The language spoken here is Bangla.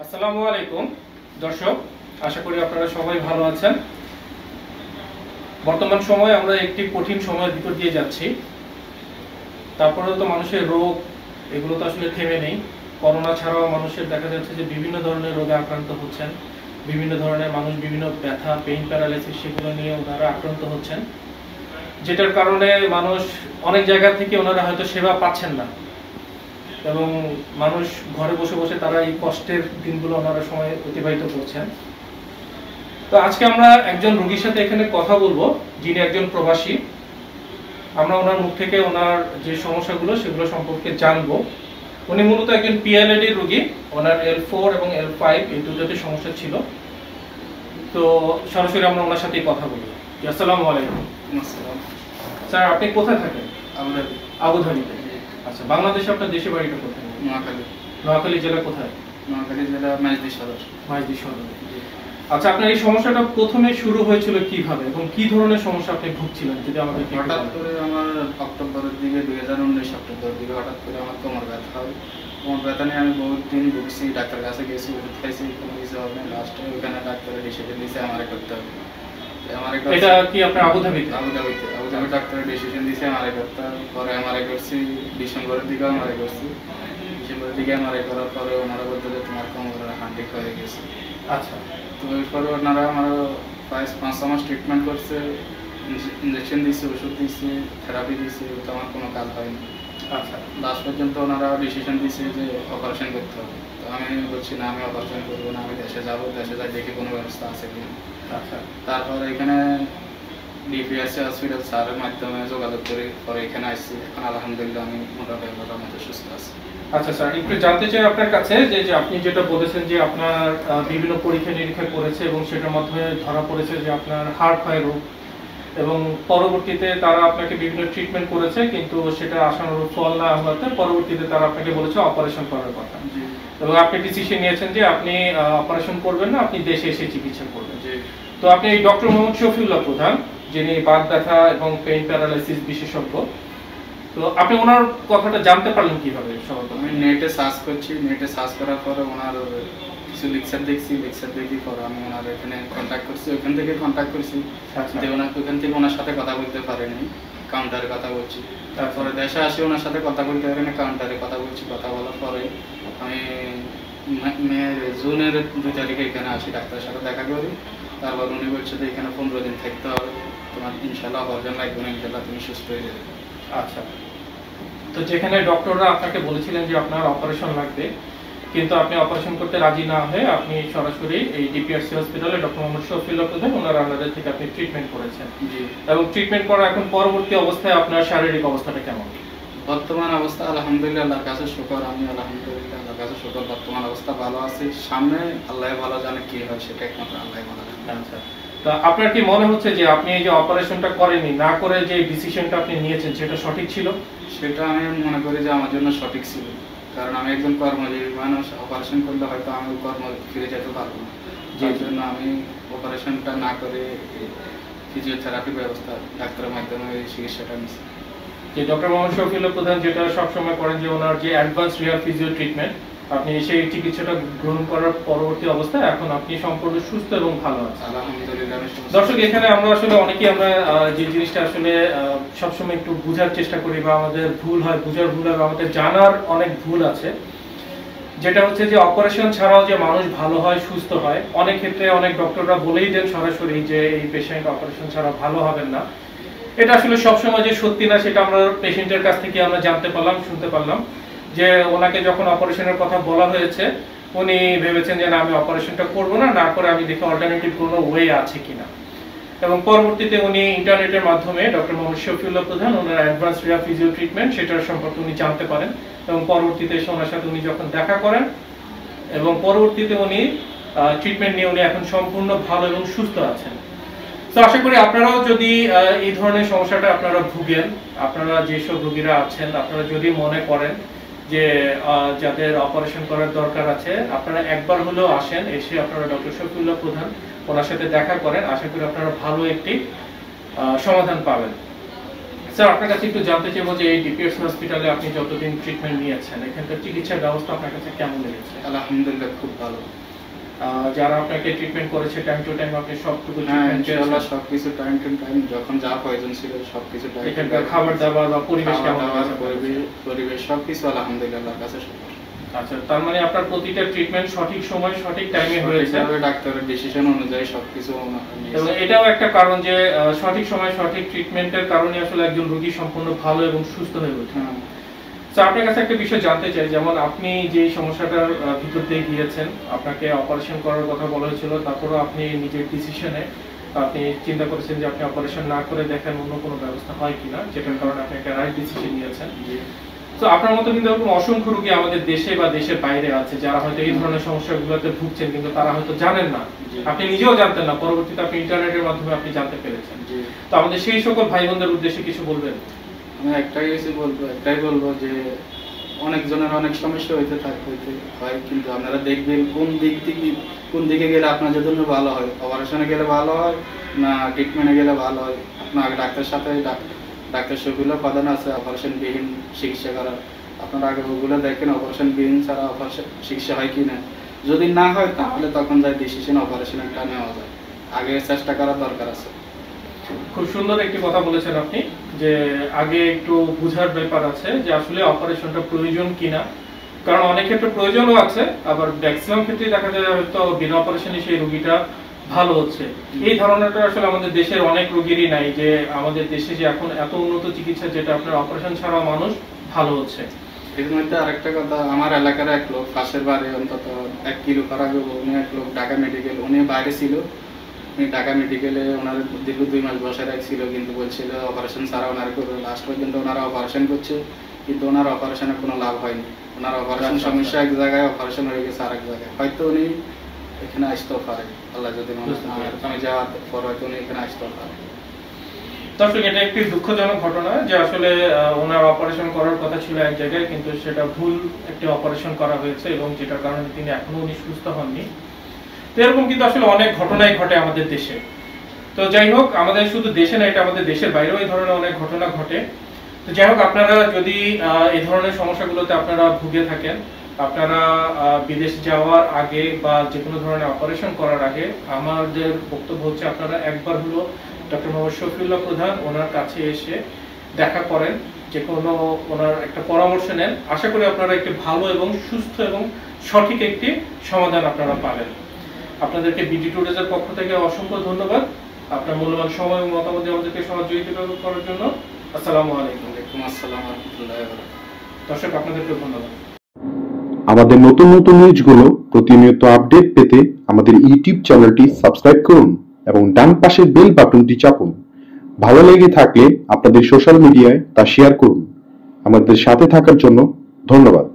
আসসালামু আলাইকুম দর্শক, আশা করি আপনারা সবাই ভালো আছেন। বর্তমান সময়ে আমরা একটি কঠিন সময়ের ভিতর দিয়ে যাচ্ছি। তারপরেও তো মানুষের রোগ এগুলো তো আসলে থেমে নেই। করোনা ছাড়াও মানুষের দেখা যাচ্ছে যে বিভিন্ন ধরনের রোগে আক্রান্ত হচ্ছেন, বিভিন্ন ধরনের মানুষ বিভিন্ন ব্যথা, পেইন, প্যারালাইসিস সেগুলো নিয়ে ওনারা আক্রান্ত হচ্ছেন, যেটার কারণে মানুষ অনেক জায়গা থেকে ওনারা হয়তো সেবা পাচ্ছেন না এবং মানুষ ঘরে বসে বসে তারা এই কষ্টের দিনগুলো ওনারা সময় অতিবাহিত করছেন। তো আজকে আমরা একজন রোগীর সাথে এখানে কথা বলবো, যিনি একজন প্রবাসী। আমরা ওনার মুখ থেকে ওনার যে সমস্যাগুলো সেগুলো সম্পর্কে জানবো। উনি মূলত একজন পিএলআইডি রোগী, ওনার L4 এবং L5 এই দুটোতে সমস্যা ছিল। তো সরাসরি আমরা ওনার সাথেই কথা বলি। আসসালামু আলাইকুম। স্যার, আপনি কোথায় থাকেন? আবুধাবিতে। আচ্ছা, বাংলাদেশে আপনার দেশের বাড়িটা কোথায়? নোয়াখালী জেলা কোথায়? নোয়াখালী জেলা মাইজদি সদর। আচ্ছা, আপনার এই সমস্যাটা প্রথমে শুরু হয়েছিল কিভাবে এবং কি ধরনের সমস্যা আপনি ভুগছিলেন যদি আমাদের হঠাৎ করে আমার অক্টোবরের দিকে 2019 অক্টোবরের দিকে হঠাৎ করে আমার কোমর ব্যথা হয়। কোমর ব্যথা নিয়ে আমি বহুত দিন ভুগছি, ডাক্তার কাছে গেছি, ওষুধ খাইছি, কোনো কিছু হবে না। লাস্টে ওখানে ডাক্তারের ডিসিশন দিয়েছে আমারে করতে হবে। এটা কি আপনার আবুধাবিতে? আবুধাবি ডাক্তারের ডিসিশন দিয়েছে আমারে করতে হবে। পরে আমারে করছি ডিসেম্বরের দিকে আমারে করছি। ডিসেম্বরের দিকে আমারে করার পরে ওনারা বলতে যে তোমার কোমরের হাঁটি হয়ে গেছে। আচ্ছা, তো এরপরে ওনারা আমার প্রায় 5 মাস ট্রিটমেন্ট করছে, ইঞ্জেকশন দিয়েছে, ওষুধ দিয়েছে, থেরাপি দিয়েছে, তো আমার কোনো কাজ হয়নি। আচ্ছা, লাস্ট পর্যন্ত ওনারা ডিসিশন দিয়েছে যে অপারেশন করতে হবে। তো আমি বলছি না, আমি অপারেশন করবো না, আমি দেশে যাবো, দেশে যাই দেখি কোনো ব্যবস্থা আছে কিনা। আচ্ছা, তারপর এখানে ডিপিআরসি হসপিটাল স্যারের মাধ্যমে যোগাযোগ করে পরে এখানে আসছি। এখন আলহামদুলিল্লাহ আমি মোটামুটি সুস্থ আছি। আচ্ছা স্যার, একটু জানতে চাই আপনার কাছে যে আপনি যেটা বলেছেন যে আপনার বিভিন্ন পরীক্ষা নিরীক্ষা করেছে এবং সেটার মাধ্যমে ধরা পড়েছে যে আপনার হার্ট হয় রোগ, এবং পরবর্তীতে তারা আপনাকে বিভিন্ন ট্রিটমেন্ট করেছে কিন্তু সেটা আশানুরূপ ফল না হওয়াতে পরবর্তীতে তারা আপনাকে বলেছে অপারেশন করার কথা, এবং আপনি ডিসিশন নিয়েছেন যে আপনি অপারেশন করবেন না, আপনি দেশে এসে চিকিৎসা করবেন। তো আপনি এই ডক্টর মোহাম্মদ শফিউল্লাহ প্রধান, যিনি বাত ব্যথা এবং পেইন প্যারালাইসিস বিশেষজ্ঞ, তো আপনি ওনার কথাটা জানতে পারলেন কিভাবে? আমি নেটে সার্চ করছি, নেটে সার্চ করার পরে ওনার কিছু লেকচার দেখছি, লেকচার দেখি পরে আমি ওনার এখানে কন্ট্যাক্ট করছি, ওইখান থেকে কন্ট্যাক্ট করছি। যে ওখান থেকে ওনার সাথে কথা বলতে পারেনি, কাউন্টারে কথা বলছি। তারপরে দেশে আসি, ওনার সাথে কথা বলতে পারেনি, কাউন্টারে কথা বলছি। কথা বলার পরে আমি জুনের 2 তারিখে এখানে আসি, ডাক্তারের সাথে দেখা করি। তারপর উনি বলছে যে এখানে 15 দিন থাকতে হবে, তোমার ইনশাল্লাহ অপারেশন লাগবে না, ইনশাল্লাহ তুমি সুস্থ হয়ে যাবে। আচ্ছা, তো যেখানে ডক্টররা আপনাকে বলেছিলেন যে আপনার অপারেশন লাগবে কিন্তু আপনি অপারেশন করতে রাজি না হয়ে আপনি সরাসরি এই ডিপিআরসি হসপিটালে ডক্টর মোহাম্মদ শফিউল্লাহ প্রধান ওনার আন্ডারে থেকে আপনি ট্রিটমেন্ট করেছেন। এবং ট্রিটমেন্ট করার এখন পরবর্তী অবস্থায় আপনার শারীরিক অবস্থাটা কেমন? বর্তমান অবস্থা আলহামদুলিল্লাহ, আল্লাহর কাছে শুকর। আমি আলহামদুলিল্লাহ আল্লাহর কাছে শুকর, বর্তমান অবস্থা ভালো আছে। সামনে আল্লাহ ভালো জানে কি হয়, সেটা একমাত্র আল্লাহ ভালো জানে। আচ্ছা, তো আপনার কি মনে হচ্ছে যে আপনি এই যে অপারেশনটা করেননি, না করে যে ডিসিশনটা আপনি নিয়েছেন সেটা সঠিক ছিল? সেটা আমি মনে করি যে আমার জন্য সঠিক ছিল, কারণ আমি একজন কর্মজীবী মানুষ। অপারেশন করলে হয়তো আমি কর্ম ফিরে যেতে পারবো না, যার জন্য আমি অপারেশনটা না করে ফিজিওথেরাপি ব্যবস্থা ডাক্তারের মাধ্যমে এই চিকিৎসাটা নিচ্ছি। যে ডক্টর মোহাম্মদ শফিউল্লাহ প্রধান যেটা সবসময় করেন যে ওনার যে অ্যাডভান্স রিহাব ফিজিও ট্রিটমেন্ট, আপনি সেই চিকিৎসাটা গ্রহণ করার পরবর্তী অবস্থায় এখন আপনি সম্পূর্ণ সুস্থ এবং ভালো আছেন। আলহামদুলিল্লাহ। দর্শক, এখানে আমরা আসলে অনেকেই আমরা যে জিনিসটা আসলে সবসময় একটু বোঝার চেষ্টা করি বা আমাদের ভুল হয়, বোঝার ভুল হয়, আমাদের জানার অনেক ভুল আছে, যেটা হচ্ছে যে অপারেশন ছাড়াও যে মানুষ ভালো হয়, সুস্থ হয়। অনেক ক্ষেত্রে অনেক ডক্টররা বলেই দেন সরাসরি যে এই পেশেন্ট অপারেশন ছাড়া ভালো হবেন না। এটা আসলে সবসময় যে সত্যি না সেটা আমরা পেশেন্টের কাছ থেকে আমরা জানতে পারলাম, শুনতে পারলাম যে ওনাকে যখন অপারেশনের কথা বলা হয়েছে উনি ভেবেছেন যে না, আমি অপারেশনটা করবো না, না করে আমি দেখি অল্টারনেটিভ কোনো ওয়ে আছে কিনা। এবং পরবর্তীতে উনি ইন্টারনেটের মাধ্যমে ডক্টর মোহাম্মদ শফিউল্লাহ প্রধান ওনার অ্যাডভান্স রিহাব ফিজিও ট্রিটমেন্ট সেটার সম্পর্কে উনি জানতে পারেন, এবং পরবর্তীতে এসে ওনার সাথে উনি যখন দেখা করেন এবং পরবর্তীতে উনি ট্রিটমেন্ট নিয়ে উনি এখন সম্পূর্ণ ভালো এবং সুস্থ আছেন। তো আশা করি আপনারাও যদি এই ধরনের সমস্যাটা আপনারা ভুগেন, আপনারা যেসব রোগীরা আছেন, আপনারা যদি মনে করেন যে যাদের অপারেশন করার দরকার আছে, আপনারা একবার হলেও আসেন, এসে আপনারা ডক্টর শফিউল্লাহ প্রধান ওনার সাথে দেখা করেন। আশা করি আপনারা ভালো একটি সমাধান পাবেন। স্যার আপনার কাছে একটু জানতে চাইবো যে এই ডিপিএস হসপিটালে আপনি যতদিন ট্রিটমেন্ট নিয়েছেন এখানকার চিকিৎসার ব্যবস্থা আপনার কাছে কেমন লেগেছে? আলহামদুলিল্লাহ খুব ভালো। যারা আপনাকে ট্রিটমেন্ট করেছে টাইম টু টাইম আপনি সবটুকু হ্যাঁ ট্রিটমেন্ট ইনশাআল্লাহ সবকিছু টাইম টু টাইম যখন যা প্রয়োজন ছিল সবকিছু টাইম এখানকার খাবার দাবার বা পরিবেশ কেমন আছে? পরিবেশ সবকিছু আলহামদুলিল্লাহ আল্লাহর কাছে শুকর। আচ্ছা, তার মানে আপনার প্রতিটা ট্রিটমেন্ট সঠিক সময় সঠিক টাইমে হয়েছে, ডাক্তারের ডিসিশন অনুযায়ী সবকিছু এবং এটাও একটা কারণ যে সঠিক সময় সঠিক ট্রিটমেন্টের কারণে আসলে একজন রোগী সম্পূর্ণ ভালো এবং সুস্থ হয়ে ওঠে। তো আপনার কাছে একটা বিষয় জানতে চাই, যেমন আপনি যে সমস্যাটার ভিতর দিয়ে গিয়েছেন, আপনাকে অপারেশন করার কথা বলা হয়েছিল, তারপরেও আপনি নিজের ডিসিশনে আপনি চিন্তা করেছেন যে আপনি অপারেশন না করে দেখেন অন্য কোনো ব্যবস্থা হয় কিনা, যেটার কারণে আপনি একটা রাইট ডিসিশন নিয়েছেন। তো আপনার মতো কিন্তু এরকম অসংখ্য রোগী আমাদের দেশে বা দেশের বাইরে আছে যারা হয়তো এই ধরনের সমস্যাগুলোতে ভুগছেন, কিন্তু তারা হয়তো জানেন না, আপনি নিজেও জানতেন না, পরবর্তীতে আপনি ইন্টারনেটের মাধ্যমে আপনি জানতে পেরেছেন। তো আমাদের সেই সকল ভাই বোনদের উদ্দেশ্যে কিছু বলবেন? আমি একটাই বলবো যে অনেকজনের অনেক সমস্যা হইতে হয়, কিন্তু আপনারা দেখবেন কোন দিকে গেলে আপনাদের জন্য ভালো হয়, অপারেশনে গেলে ভালো হয় না ট্রিটমেন্টে গেলে ভালো হয়। আপনার ডাক্তারের সাথে ডাক্তার সবগুলো উপাদান আছে অপারেশন বিহীন চিকিৎসা করার, আপনারা আগে ওগুলো দেখেন অপারেশন বিহীন ছাড়া অপারেশন চিকিৎসা হয় কি না। যদি না হয় তাহলে তখন যাই ডিসিশন অপারেশন একটা নেওয়া যায়, আগে চেষ্টা করার দরকার আছে। খুব সুন্দর একটি কথা বলেছেন আপনি, যে আগে একটু বুঝার ব্যাপার আছে যে আসলে অপারেশনটা প্রয়োজন কিনা, কারণ অনেক ক্ষেত্রে প্রয়োজনও আছে, আবার ম্যাক্সিমাম ক্ষেত্রে দেখা যায় হয়তো বিনা অপারেশনে সেই রোগীটা ভালো হচ্ছে। এই ধারণাটা আসলে আমাদের দেশের অনেক রোগীরই নাই, যে আমাদের দেশে যে এখন এত উন্নত চিকিৎসা যেটা আপনার অপারেশন ছাড়া মানুষ ভালো হচ্ছে। এর মধ্যে আরেকটা কথা, আমার এলাকার এক লোক পাশের বাড়ি অন্তত 1 কিলো করা উনি এক লোক ঢাকা মেডিকেল, উনি বাইরে ছিল, উনি ঢাকা মেডিকেলে ওনার দীর্ঘ 2 মাস বসে রাখছিল, কিন্তু বলছিল অপারেশন ছাড়া ওনার করবে। লাস্ট পর্যন্ত ওনারা অপারেশন করছে, কিন্তু ওনার অপারেশনে কোনো লাভ হয়নি। ওনার অপারেশন সমস্যা এক জায়গায়, অপারেশন হয়ে গেছে আরেক জায়গায়। হয়তো উনি এখানে আসতেও পারে, আল্লাহ যদি আমি যাওয়ার পর হয়তো উনি এখানে আসতেও পারে। দর্শক, এটা একটি দুঃখজনক ঘটনা যে আসলে ওনার অপারেশন করার কথা ছিল এক জায়গায়, কিন্তু সেটা ভুল একটি অপারেশন করা হয়েছে, এবং যেটার কারণে তিনি এখনো উনি সুস্থ হননি। তো এরকম কিন্তু আসলে অনেক ঘটনাই ঘটে আমাদের দেশে। তো যাই হোক, আমাদের শুধু দেশে না, এটা আমাদের দেশের বাইরেও এই ধরনের অনেক ঘটনা ঘটে। তো যাই হোক, আপনারা যদি এই ধরনের সমস্যাগুলোতে আপনারা ভুগে থাকেন, আপনারা বিদেশ যাওয়ার আগে বা যে কোনো ধরনের অপারেশন করার আগে আমাদের বক্তব্য হচ্ছে আপনারা একবার হলো ডক্টর মোহাম্মদ শফিউল্লাহ প্রধান ওনার কাছে এসে দেখা করেন, যে কোনো ওনার একটা পরামর্শ নেন। আশা করি আপনারা একটি ভালো এবং সুস্থ এবং সঠিক একটি সমাধান আপনারা পাবেন। আপনাদেরকে বিডি টুডেজের পক্ষ থেকে অসংখ্য ধন্যবাদ আপনার মূল্যবান সময় এবং মতামত দিয়ে আমাদেরকে সহযোগিতা করার জন্য। আসসালামু আলাইকুম। ওয়ালাইকুম আসসালাম ওয়া রাহমাতুল্লাহি ওয়া বারাকাতুহু। দর্শক, আপনাদেরকে ধন্যবাদ। আমাদের নতুন নতুন নিউজগুলো প্রতিনিয়ত আপডেট পেতে আমাদের ইউটিউব চ্যানেলটি সাবস্ক্রাইব করুন এবং ডান পাশের বেল বাটনটি চাপুন। ভালো লেগে থাকলে আপনাদের সোশ্যাল মিডিয়ায় তা শেয়ার করুন। আমাদের সাথে থাকার জন্য ধন্যবাদ।